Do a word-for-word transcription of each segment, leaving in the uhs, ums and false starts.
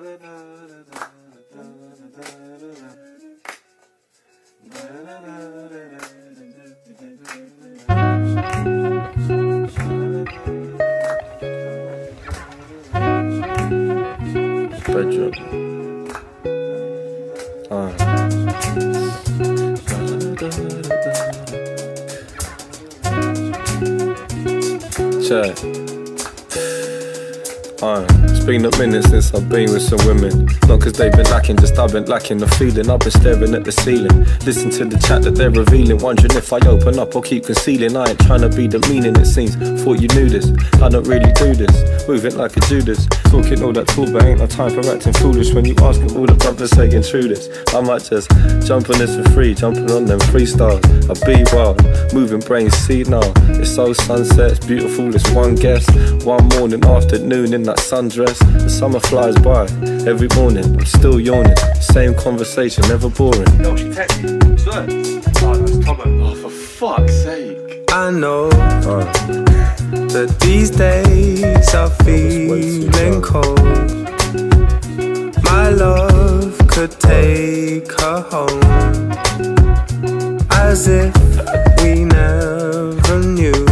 Bedroom. Uh. Check. Uh, it's been a minute since I've been with some women. Not cause they've been lacking, just I've been lacking the feeling. I've been staring at the ceiling, listen to the chat that they're revealing, wondering if I open up or keep concealing. I ain't trying to be demeaning, it seems. Thought you knew this, I don't really do this. Moving like a Judas, talking all that talk, but ain't no time for acting foolish. When you ask all the brothers saying true this, I might just jump on this for free, jumping on them freestyles. I be wild, moving brains see now. It's so sunset, it's beautiful, it's one guess. One morning, afternoon in that sundress. The summer flies by, every morning I'm still yawning. Same conversation, never boring. Yo, she texted me, swear. Oh, that's Tomo. Oh, for fuck's sake. I know uh. that these days are feeling cold. My love could take her home, as if we never knew.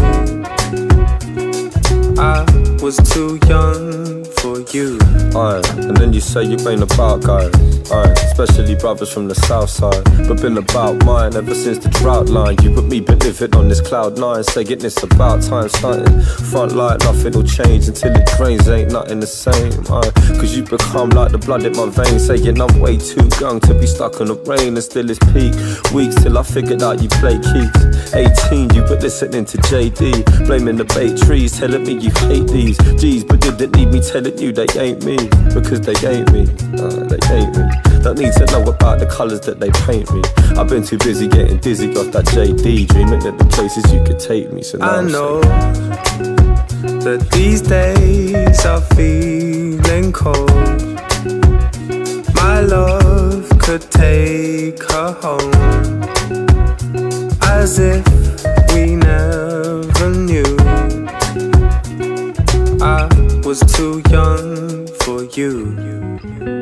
I was too young for you. Aye, and then you say you ain't about guys. Aye, especially brothers from the south side. But been about mine ever since the drought line. You but me been living on this cloud nine, saying it's about time starting. Front light, nothing will change until it drains, ain't nothing the same. Aye, cause you become like the blood in my veins, saying I'm way too young to be stuck on the rain. And still it's peak weeks till I figured out you play keys. eighteen, you but listening to J D, blaming the bait trees, telling me you hate these G's, but didn't need me telling you they ain't me, because they ain't me, uh, they ain't me. Don't need to know about the colours that they paint me. I've been too busy getting dizzy off that J D, dreaming of the places you could take me. So now I know that these days are feeling cold. My love could take her home, as if we never knew. I was too young for you.